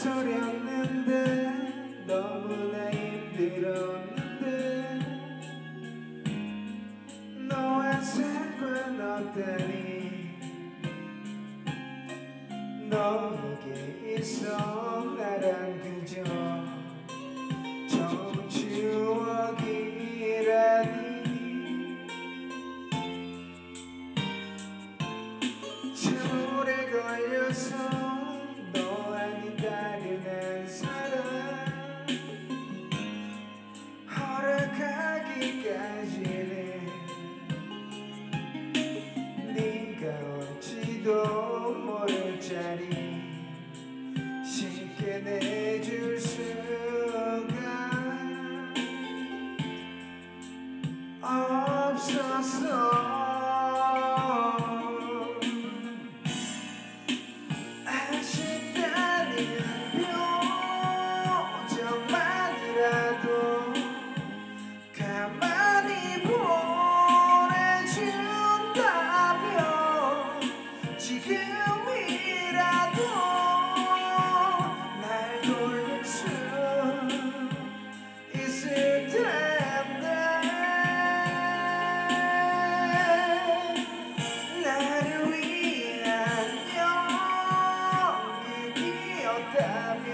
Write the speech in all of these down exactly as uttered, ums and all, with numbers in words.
소리였는데 너무나 힘들었는데 너와 상관없다니 너에게 있어 나란 그저 좋은 추억이라니 오래 걸려서 너 아닌 다른 한 사람 허락하기까지는 네가 올지도 모를 자리 쉽게 내줄 수가 없었어. 가만히 보내준다면 지금이라도 날 돌릴 수 있을 텐데 나를 위한 연극이었다면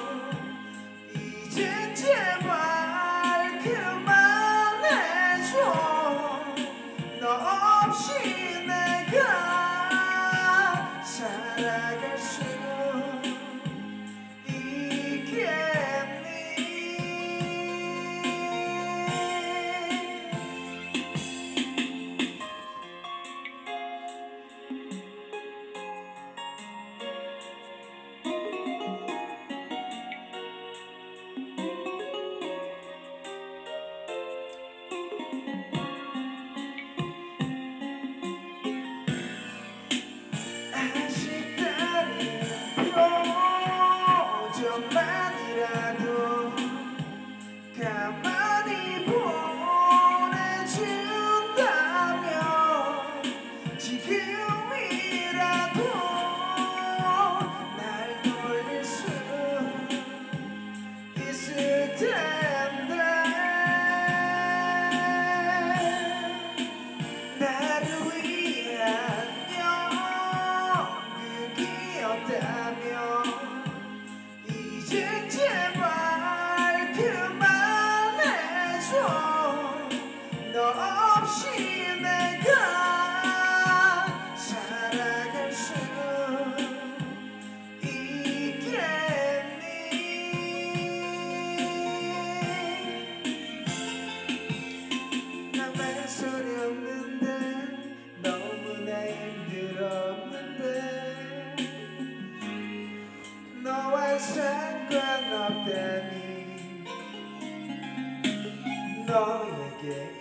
이젠 제발 그만해줘. 너 없이 내가 살아갈 수 있겠니? 조금만이라도 가만히 보내준다면 지금이라도 날 돌릴 수 있을 텐데 나를 위한 연극이었다면 이제 제발 그만해줘. 너 없이 내가 살아갈 수 있겠니? 난 망설였는데 너무나 힘들었는데 너와 상관없다니 너에게